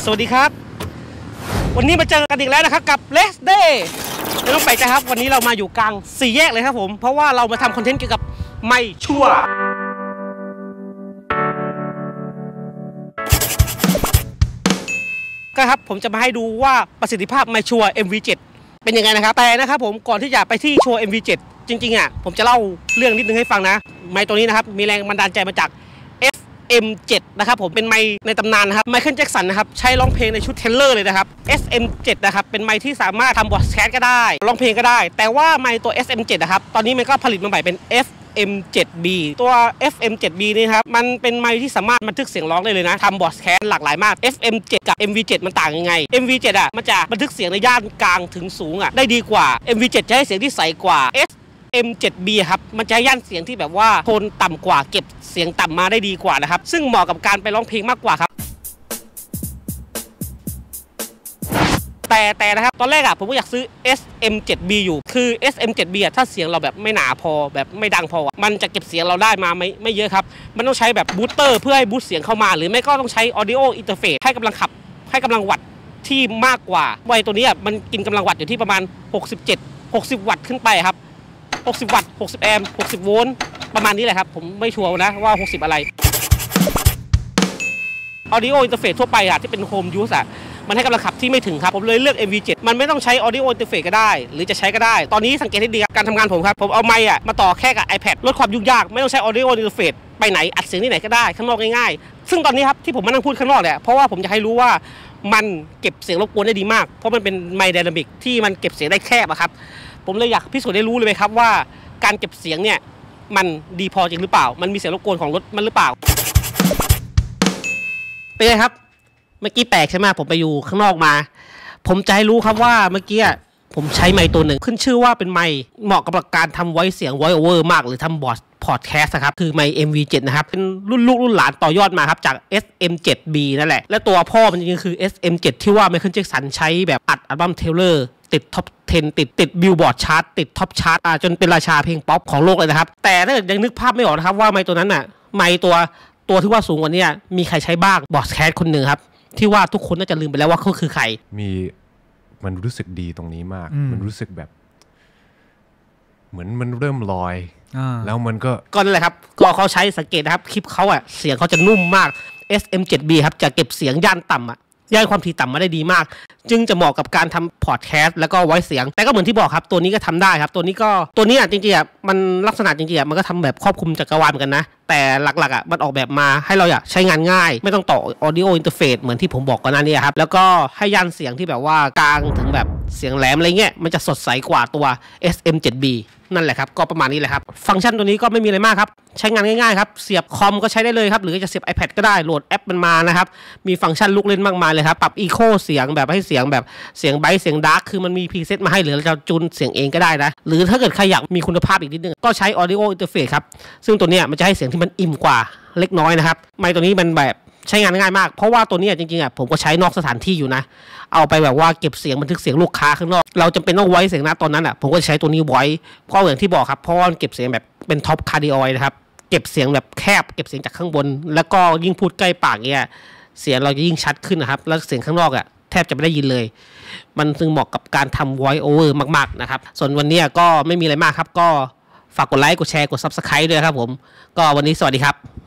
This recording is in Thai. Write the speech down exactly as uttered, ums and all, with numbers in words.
สวัสดีครับวันนี้มาเจอกันอีกแล้วนะครับกับ Let's Day ไม่ต้องไปใจครับวันนี้เรามาอยู่กลางสี่แยกเลยครับผมเพราะว่าเรามาทำคอนเทนต์เกี่ยวกับไม่ชัวร์ก็ครับผมจะมาให้ดูว่าประสิทธิภาพไม่ชัวร์ เอ็ม วี เจ็ด เป็นยังไงนะครับแต่นะครับผมก่อนที่จะไปที่โชว์ เอ็ม วี เจ็ด จริงๆอ่ะผมจะเล่าเรื่องนิดนึงให้ฟังนะไมค์ตัวนี้นะครับมีแรงบันดาลใจมาจาก เอฟ เอ็ม เจ็ด นะครับผมเป็นไมค์ในตำนานนะครับไมเคิลแจ็คสันนะครับใช้ร้องเพลงในชุดเทเลอร์เลยนะครับ เอส เอ็ม เจ็ด นะครับเป็นไมค์ที่สามารถทำบอดแคสต์ก็ได้ร้องเพลงก็ได้แต่ว่าไมค์ตัว เอส เอ็ม เจ็ด นะครับตอนนี้มันก็ผลิตมาใหม่เป็น เอฟ เอ็ม เจ็ด บี ตัว เอฟ เอ็ม เจ็ด บี นี่ครับมันเป็นไมค์ที่สามารถบันทึกเสียงร้องได้เลยนะทำบอดแคสต์หลากหลายมาก เอฟ เอ็ม เจ็ด กับ เอ็ม วี เจ็ด มันต่างยังไง เอ็ม วี เจ็ด อ่ะมันจะบันทึกเสียงในย่านกลางถึงสูงอ่ะได้ดีกว่า เอ็ม วี เจ็ด จะให้เสียงที่ใสกว่า เอส เอ็ม เจ็ด บี ครับมันจะย่านเสียงที่แบบว่าโทนต่ำกว่าเก็บเสียงต่ำมาได้ดีกว่านะครับซึ่งเหมาะกับการไปร้องเพลงมากกว่าครับแต่แต่นะครับตอนแรกอะผมก็อยากซื้อ เอส เอ็ม เจ็ด บี อยู่คือ เอส เอ็ม เจ็ด บี อะถ้าเสียงเราแบบไม่หนาพอแบบไม่ดังพอมันจะเก็บเสียงเราได้มาไม่ไม่เยอะครับมันต้องใช้แบบบูสเตอร์เพื่อให้บูสต์เสียงเข้ามาหรือไม่ก็ต้องใช้ Audio Interface ให้กำลังขับให้กำลังวัตต์ที่มากกว่าไวตัวนี้อะมันกินกำลังวัตต์อยู่ที่ประมาณหกสิบเจ็ด หกสิบวัตต์ขึ้นไปครับหกสิบวัตต์หกสิบแอมป์หกสิบโวลต์ประมาณนี้แหละครับผมไม่ชัวร์นะว่าหกสิบอะไร Audio Interface ทั่วไปอะที่เป็น Home Use อะมันให้กำลังขับที่ไม่ถึงครับผมเลยเลือก เอ็ม วี เจ็ด มันไม่ต้องใช้ Audio Interface ก็ได้หรือจะใช้ก็ได้ตอนนี้สังเกตให้ดีครับการทำงานผมครับผมเอาไมค์อะมาต่อแค่กับ iPad ลดความยุ่งยากไม่ต้องใช้ Audio Interface ไปไหนอัดเสียงที่ไหนก็ได้ข้างนอกง่ายๆซึ่งตอนนี้ครับที่ผมมานั่งพูดข้างนอกเนี่ยเพราะว่าผมจะให้รู้ว่ามันเก็บเสียงรบกวนได้ดีมากเพราะมันเป็นไมค์ไดนามิกที่มันเก็บเสียงได้แคบอะครับผมเลยอยากพิสูจน์ได้รู้เลยครับว่าการเก็บเสียงเนี่ยมันดีพอจริงหรือเปล่ามันมีเสียงรบกวนของรถมันหรือเปล่าเป็นไงครับเมื่อกี้แปลกใช่ไหมผมไปอยู่ข้างนอกมาผมจะให้รู้ครับว่าเมื่อกี้ผมใช้ไมค์ตัวหนึ่งขึ้นชื่อว่าเป็นไมค์เหมาะกับการทำไวซ์เสียง voice over มากหรือทำบอดพอดแคสต์ครับคือไมค์ เอ็ม วี เจ็ด นะครับเป็นรุ่นลูกรุ่นหลานต่อยอดมาครับจาก เอส เอ็ม เจ็ด บี นั่นแหละและตัวพ่อมันจริงๆคือ เอส เอ็ม เจ็ด ที่ว่าไมเคิลแจ็คสันใช้แบบอัดอัลบั้มเทเลอร์ติดท็อปสิบติดติดบิลบอร์ดชาร์ตติดท็อปชาร์ตอ่าจนเป็นราชาเพลงป๊อปของโลกเลยนะครับแต่ถ้าเกิดยังนึกภาพไม่ออกนะครับว่าไมค์ตัวนั้นน่ะไมค์ตัวตัวที่ว่าสูงกว่านี้มีใครใช้บ้างบอดแคสต์คนหนึ่งครับที่ว่าทุกคนน่าจะลืมไปแล้วว่าเขาคือใครมีมันรู้สึกดีตรงนี้มากมันรู้สึกแบบเหมือนมันเริ่มลอยแล้วมันก็ก็นั่นแหละครับก็เขาใช้สังเกตนะครับคลิปเขาอะเสียงเขาจะนุ่มมาก เอส เอ็ม เจ็ด บี ครับจะเก็บเสียงย่านต่ำอะย่านความถี่ต่ำมาได้ดีมากจึงจะเหมาะกับการทำพอดแคสต์แล้วก็ไว้เสียงแต่ก็เหมือนที่บอกครับตัวนี้ก็ทำได้ครับตัวนี้ก็ตัวนี้จริงๆอ่ะมันลักษณะจริงๆอ่ะมันก็ทำแบบครอบคลุมจักรวาลเหมือนกันนะแต่หลักๆอ่ะมันออกแบบมาให้เราอยากใช้งานง่ายไม่ต้องต่อ audio interface เหมือนที่ผมบอกก่อนหน้านี้ครับแล้วก็ให้ย่านเสียงที่แบบว่ากลางถึงแบบเสียงแหลมอะไรเงี้ยมันจะสดใสกว่าตัว เอส เอ็ม เจ็ด บี นั่นแหละครับก็ประมาณนี้แหละครับฟังก์ชันตัวนี้ก็ไม่มีอะไรมากครับใช้งานง่ายๆครับเสียบคอมก็ใช้ได้เลยครับหรือจะเสียบ iPad ก็ได้โหลดแอปมันมานะครับมีฟังก์ชันลูกเล่นมากมายเลยครับปรับอีโคเสียงแบบให้เสียงแบบเสียงไบท์เสียงดาร์กคือมันมีพรีเซตมาให้หรือเราจะจูนเสียงเองก็ได้นะหรือถ้าเกิดใครอยากมีคุณภาพอีกนิดนึงก็ใช้ Audio Interface ครับซึ่งตัวเนี้ยมันจะให้เสียงที่มันอิ่มกว่าเล็กน้อยนะครับไมค์ตัวนี้มันแบบใช้งานง่ายมากเพราะว่าตัวนี้จริงๆอ่ะผมก็ใช้นอกสถานที่อยู่นะเอาไปแบบว่าเก็บเสียงบันทึกเสียงลูกค้าข้างนอกเราจำเป็นต้องไว้เสียงนะตอนนั้นอ่ะผมก็ใช้ตัวนี้ไว้เพราะอย่างที่บอกครับเพราะว่าเก็บเสียงแบบเป็นท็อปคาร์ดิออยนะครับเก็บเสียงแบบแคบเก็บเสียงจากข้างบนแล้วก็ยิ่งพูดใกล้ปากเนี่ยเสียงเราจะยิ่งชัดขึ้นนะครับแล้วเสียงข้างนอกอ่ะแทบจะไม่ได้ยินเลยมันจึงเหมาะกับการทำ voice over มากๆนะครับส่วนวันนี้ก็ไม่มีอะไรมากครับก็ฝากกดไลค์กดแชร์กด ซับสไครบ์ ด้วยครับผมก็วันนี้สวัสดีครับ